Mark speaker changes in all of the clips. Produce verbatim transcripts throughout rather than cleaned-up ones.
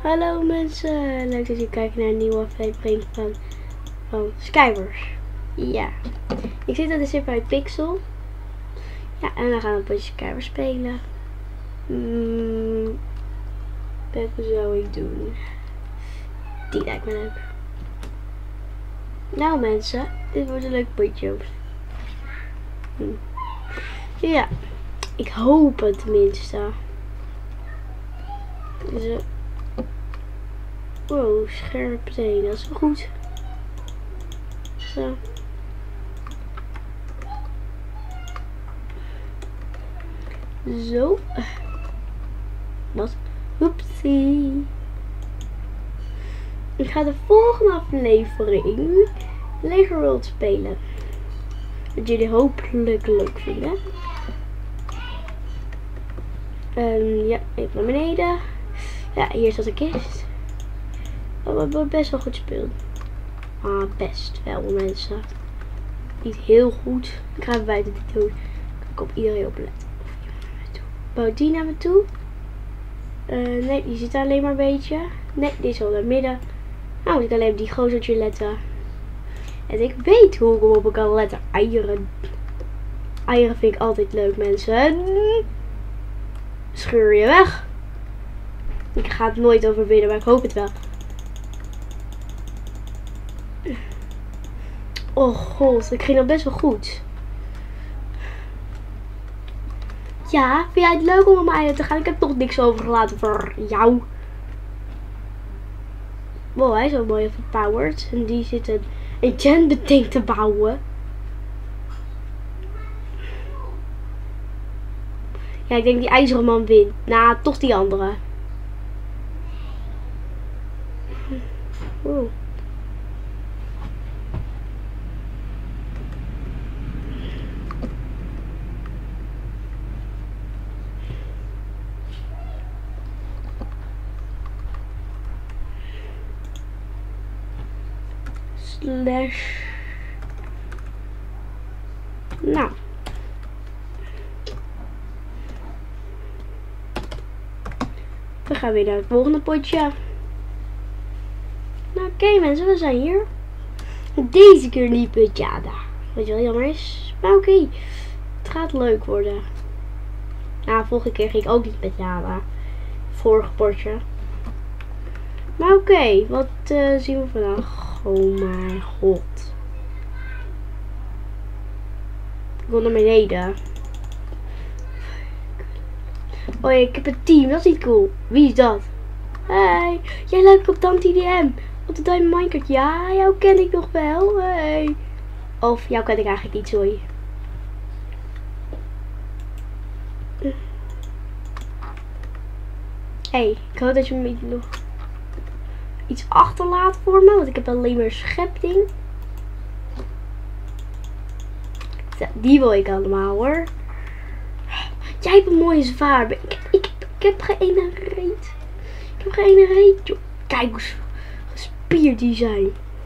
Speaker 1: Hallo mensen, leuk dat jullie kijken naar een nieuwe aflevering van, van Skywars. Ja, ik zit aan de zip bij Pixel. Ja, en dan gaan we een potje Skywars spelen. Hmm, welke zou ik doen? Die lijkt me leuk. Nou mensen, dit wordt een leuk potje. Hm. Ja, ik hoop het tenminste. Zo. Wow, scherp teen, dat is wel goed. Zo. Zo. Wat? Oepsie. Ik ga de volgende aflevering Lego World spelen. Dat jullie hopelijk leuk vinden. Um, ja, even naar beneden. Ja, hier staat een kist. Oh, we hebben best wel goed gespeeld. Ah, best wel mensen. Niet heel goed. Ik ga even buiten dit doen. Ik op iedereen opletten. Bouwt die naar me toe? Uh, nee, die zit alleen maar een beetje. Nee, die is al in het midden. Nou moet ik alleen op die gozertje letten. En ik weet hoe ik op kan letten. Eieren. Eieren vind ik altijd leuk mensen. Scheur je weg. Ik ga het nooit overwinnen, maar ik hoop het wel. Oh god, ik ging nog best wel goed. Ja, vind jij het leuk om op mijn eieren te gaan? Ik heb toch niks overgelaten voor jou. Wow, hij is wel mooi overpowered. En die zit een enchantment ding te bouwen. Ja, ik denk die ijzeren man wint. Nou, toch die andere. Oeh. Slash. Nou. We gaan weer naar het volgende potje. Nou, oké okay, mensen, we zijn hier. Deze keer niet met Jada. Wat wel jammer is. Maar oké. Okay. Het gaat leuk worden. Nou, vorige keer ging ik ook niet met Jada. Vorige potje. Maar oké, okay, wat uh, zien we vandaag? Oh mijn god. Ik wil naar beneden. Oh ja, ik heb een team, dat is niet cool. Wie is dat? Hey, jij lijkt op Tante D M. Op de Diamond Minecraft. Ja, jou ken ik nog wel. Hey. Of jou ken ik eigenlijk niet, sorry. Hey, ik hoop dat je me nog iets achterlaat voor me, want ik heb alleen maar schepding. Zo, die wil ik allemaal hoor. Jij hebt een mooie zwaar. Ik, ik, ik, ik heb geen ene reet. Ik heb geen ene reet, joh. Kijk hoe gespierd die zijn.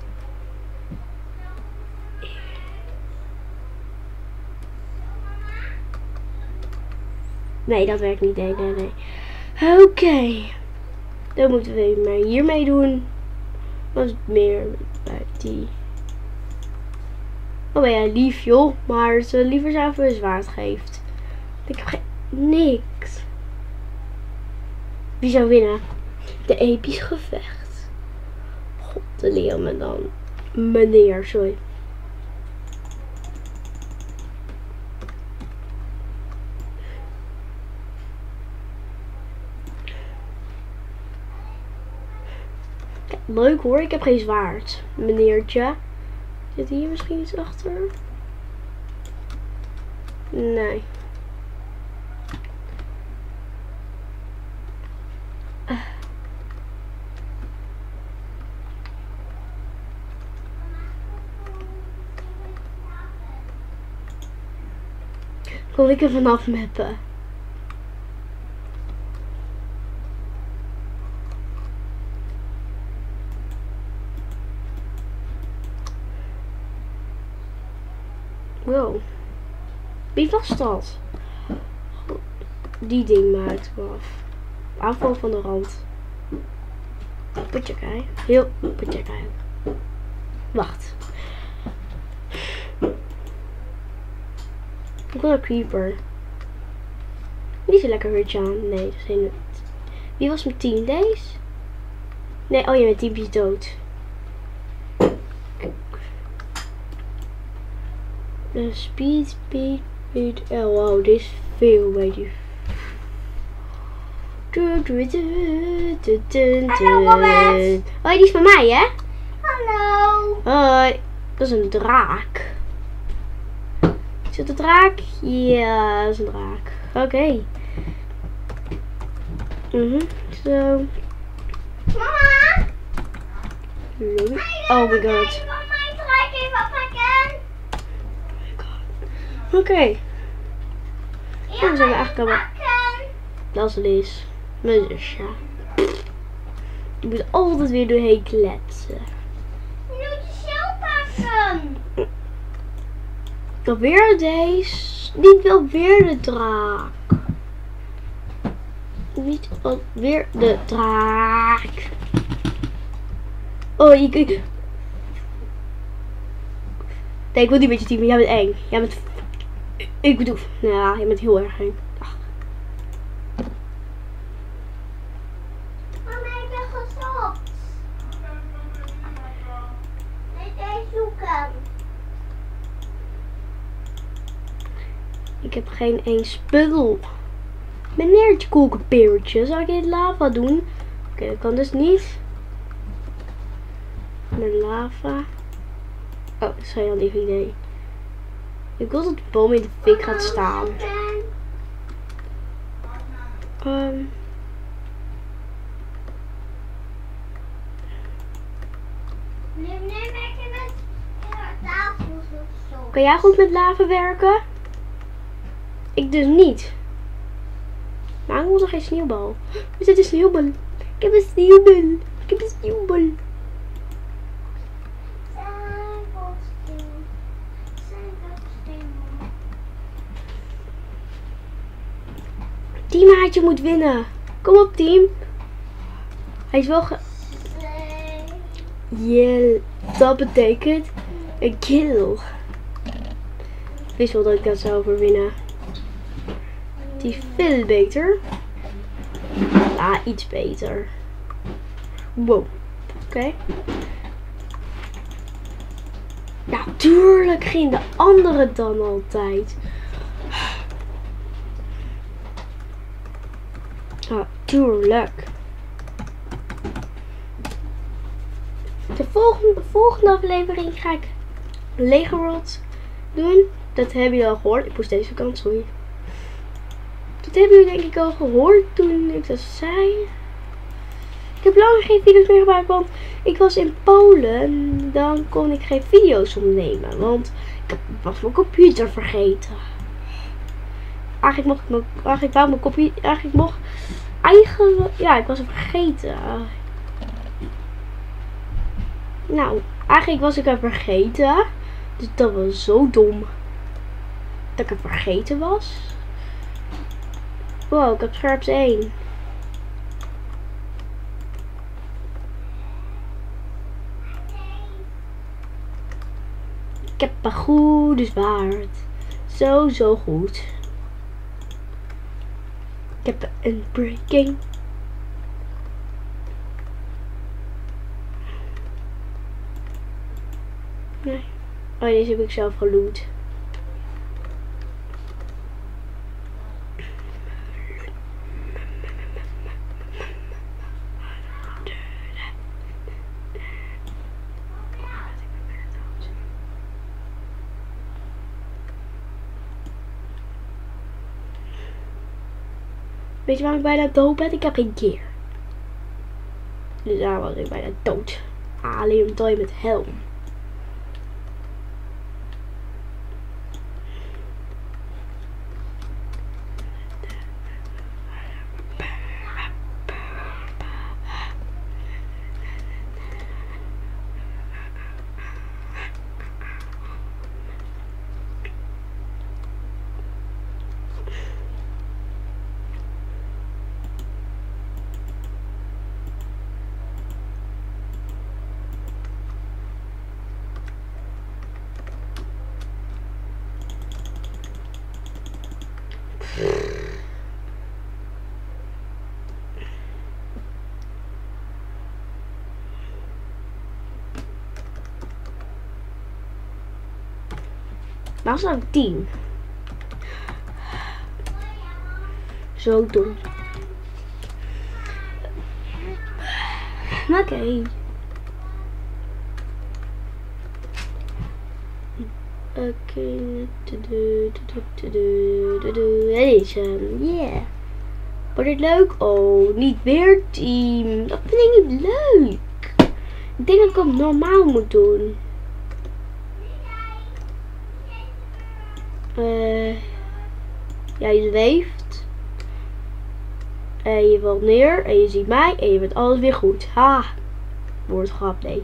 Speaker 1: Nee, dat werkt niet. Nee, nee, nee. Oké. Okay. Dan moeten we maar hiermee doen. Wat meer bij die. Oh ben jij lief joh. Maar ze liever zelf een zwaard geeft. Ik heb geen niks. Wie zou winnen? De episch gevecht. God, de leer me dan. Meneer, sorry. Leuk hoor, ik heb geen zwaard. Meneertje. Zit hier misschien iets achter? Nee. Uh. Kon ik er vanaf meppen? Wow. Wie was dat? Die ding maakt me af. Aanval van de rand. Potjakai. Heel potjakai. Wacht. Ik wil een creeper. Niet zo lekker hurtje aan. Nee, dat is helemaal niet. Wie was mijn team? Deze? Nee, oh ja, mijn team is dood. De speed, speed, speed. Oh wow, dit is veel beter.
Speaker 2: Hallo, Robert.
Speaker 1: Hoi, die is van mij, hè?
Speaker 2: Hallo.
Speaker 1: Hoi. Dat is een draak. Is het een draak? Ja, dat is een draak. Oké. Okay. Mhm. Zo.
Speaker 2: Mama.
Speaker 1: Oh my god. Oké. Okay. Dan zijn we eigenlijk allemaal. Dat is Liz. Mijn zusje. Je moet altijd weer doorheen kletsen.
Speaker 2: Je moet je zelf pakken.
Speaker 1: Alweer deze. Niet wel weer de draak. Niet alweer de draak. Oh, ik... ik... Nee, ik wil niet met je team. Jij bent eng. Jij bent... Ik bedoel... Ja, jij bent heel erg eng. Ach.
Speaker 2: Mama, ik ben gestopt. Ik ga zoeken.
Speaker 1: Ik heb geen één spul. Meneertje koekenpeertje, zal ik in lava doen? Oké, okay, dat kan dus niet. Met lava. Oh, dat is een heel lief idee. Ik wil dat de boom in de fik gaat staan. Um.
Speaker 2: Nee, nee, werken met tafels of zo.
Speaker 1: Kan jij goed met lava werken? Ik dus niet. Maar ik moet nog geen sneeuwbal. Er zit een sneeuwbal. Ik heb een sneeuwbal. Ik heb een sneeuwbal. Teammaatje moet winnen. Kom op, team. Hij is wel ge... Yeah, dat betekent een kill. Ik wist wel dat ik dat zou overwinnen. Die is veel beter. Ja, iets beter. Wow. Oké. Okay. Ja, tuurlijk ging de andere dan altijd. Ja, tuurlijk. De volgende, volgende aflevering ga ik Lego World doen. Dat hebben jullie al gehoord. Ik moest deze kant, sorry. Dat hebben jullie denk ik al gehoord toen ik dat zei. Ik heb lang geen video's meer gemaakt, want ik was in Polen. Dan kon ik geen video's opnemen, want ik was mijn computer vergeten. Eigenlijk mocht ik mijn, eigenlijk wou mijn computer, eigenlijk mocht, eigenlijk, ja, ik was hem vergeten. Nou, eigenlijk was ik hem vergeten. Dus dat was zo dom. Dat ik hem vergeten was. Wow, ik heb scherps één. Ik heb een goede zwaard. Zo, zo goed. Ik heb een breaking. Nee. Oh, deze heb ik zelf geloot. Weet je waarom ik bijna dood ben? Ik heb geen keer. Dus daar was ik bijna dood. Ah, alleen omdat je met helm. Waarom zou ik tien? Zo dom. Oké. Okay. Oké. Okay. Deze. Yeah. Wordt het leuk? Oh, niet weer team. Dat vind ik niet leuk. Ik denk dat ik het normaal moet doen. Uh, ja, je zweeft. En je valt neer. En je ziet mij. En je bent alles weer goed. Ha. Woord grap, nee.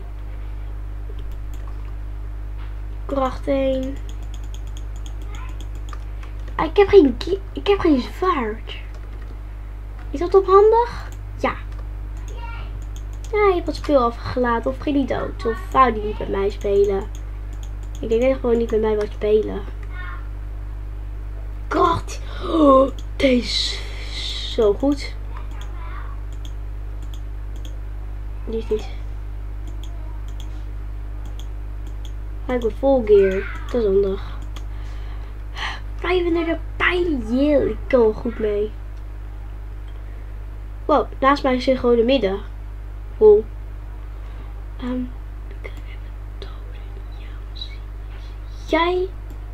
Speaker 1: Kracht één. Ah, ik heb geen, ik heb geen zwaard. Is dat ophandig? Ja. Ja, je hebt wat speel afgelaten. Of ging niet dood. Of wou die niet met mij spelen. Ik denk dat hij gewoon niet met mij wou spelen. Kracht. Oh, deze is zo goed. Die is niet. Hij wordt vol gear. Dat is handig. vijfendertig pijlen. Yeah, ik kan wel goed mee. Wow, naast mij zit gewoon de midden. Vol. Um, ik kan even doden. Jij.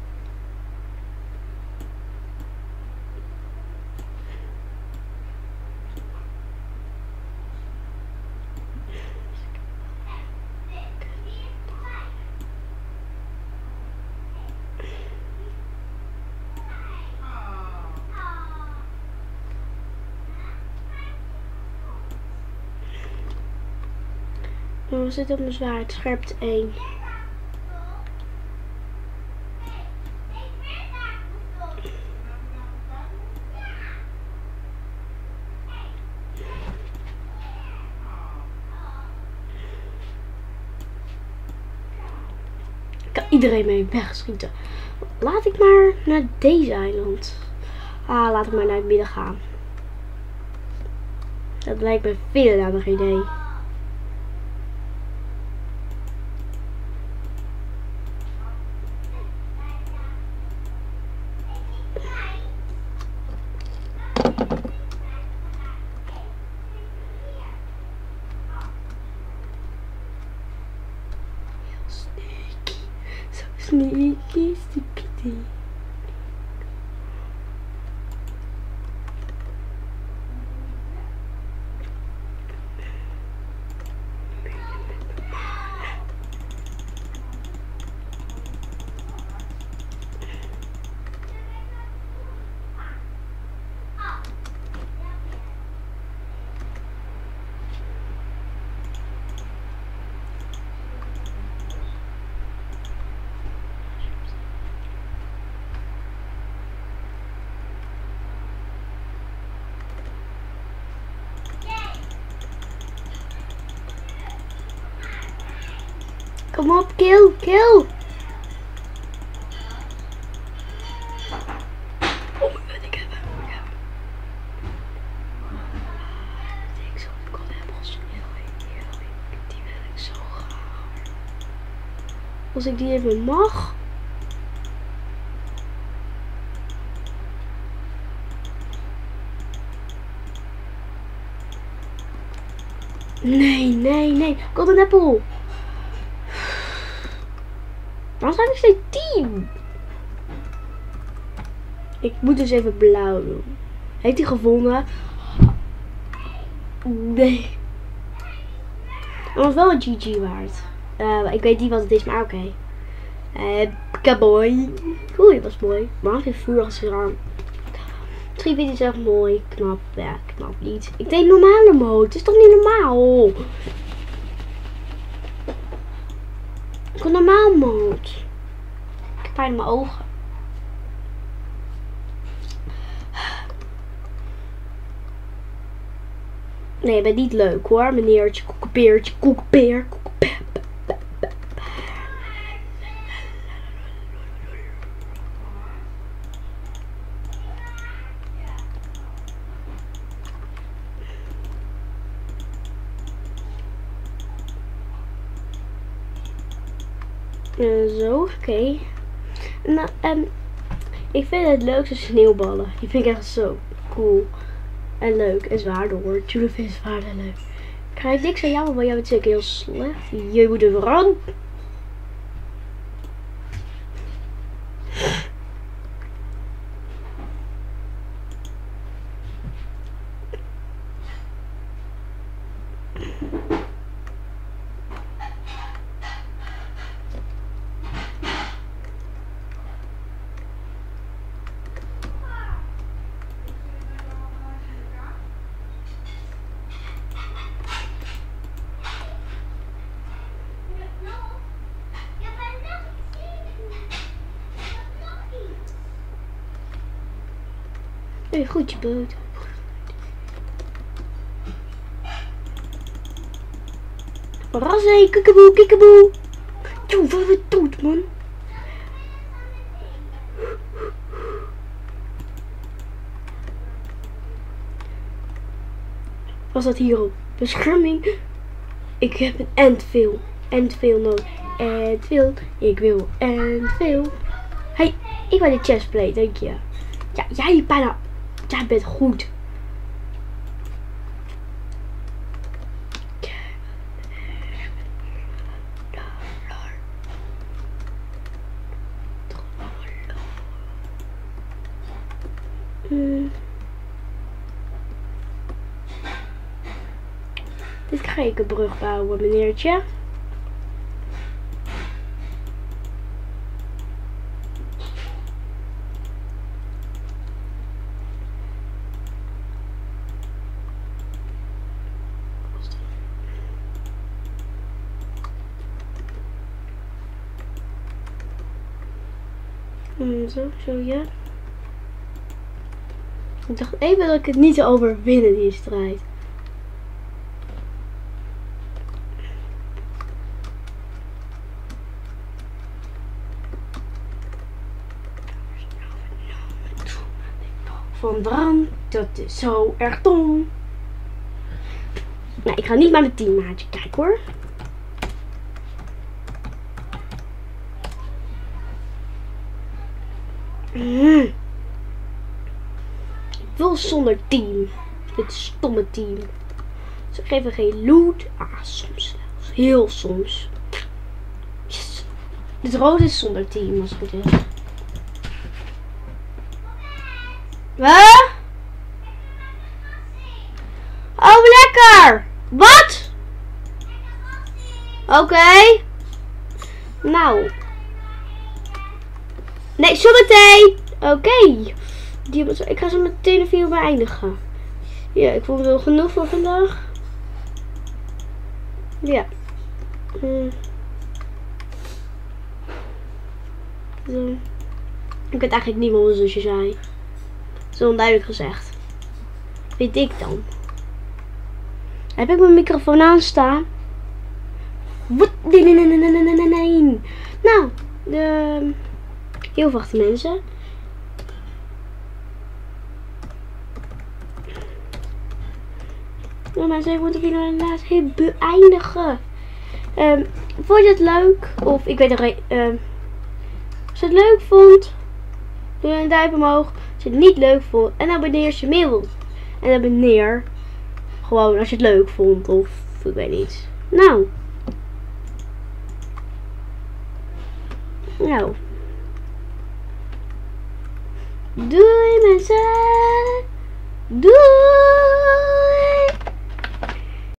Speaker 1: We zitten op mijn zwaard, scherpte één. Ik kan iedereen mee wegschieten. Laat ik maar naar deze eiland. Ah, laat ik maar naar het midden gaan. Dat lijkt me veel handig idee. Sneaky, sneaky. Kom op, kill, kill. Oh my god, ik heb hem. Ja. Ik zo ik kon hem als die wil ik zo graag. Als ik die even mag. Nee, nee, nee. Golden apple. Waarom zijn we steeds team? Ik moet dus even blauw doen. Heeft hij gevonden? Nee. Dat was wel een G G waard. Uh, ik weet niet wat het is, maar oké. Okay. Uh, Kaboy. Oeh, dat was mooi. Maar even vuur als er aan. Misschien vind je het zelf mooi. Knap. Ja, knap niet. Ik deed normale mode. Het is toch niet normaal? Ik kan normaal mode. Ik heb pijn in mijn ogen. Nee, je bent niet leuk hoor, meneertje. Koekepeertje, koekepeer, koekepeer. Uh, zo, oké. Okay. Nou, um, ik vind het leukste sneeuwballen. Die vind ik echt zo cool. En leuk en zwaar door. Tuurlijk vind ik het zwaar en leuk. Ik krijg niks aan jou, want jij bent zeker heel slecht. Je moet er vooral. Hey, goed je boot. Razzé, kikkaboe, kikkaboe. Tjoe, wat we dood, man. Was dat hierop? Bescherming. Ik heb een endveel. Endveel nodig. Endveel. Ik wil endveel. Hey, ik ben de chestplate, denk je. Ja, jij bijna. Jij bent goed. Hmm. Dit ga ik een brug bouwen, meneertje. Hmm, zo, zo, ja. Ik dacht even dat ik het niet zou overwinnen, die strijd. Van brand, dat is zo erg dom. Nou, ik ga niet naar mijn teammaatje kijken hoor. Mm. Ik wil zonder team. Dit stomme team. Ze geven geen loot. Ah, soms zelfs. Heel soms. Yes. Dit rode is zonder team als het goed is. Wat? Oh, lekker! Wat? Oké. Okay. Nou. Nee, zometeen. Oké. Okay. Ik ga zo meteen de video beëindigen. Ja, ik vond het wel genoeg voor vandaag. Ja. Hmm. Zo. Ik weet eigenlijk niet wat mijn zusje zei. Zo onduidelijk gezegd. Weet ik dan. Heb ik mijn microfoon aanstaan? Wat? Nee, nee, nee, nee, nee, nee, nee. Nou, de... Heel vaste mensen. Nou mensen, ik moet de video helaas heel beëindigen. Um, vond je het leuk? Of ik weet nog niet. Um, als je het leuk vond, doe een duimpje omhoog. Als je het niet leuk vond, en abonneer als je meer wilt. En abonneer. Gewoon als je het leuk vond. Of ik weet niet. Nou. Nou. Doei mensen. Doei.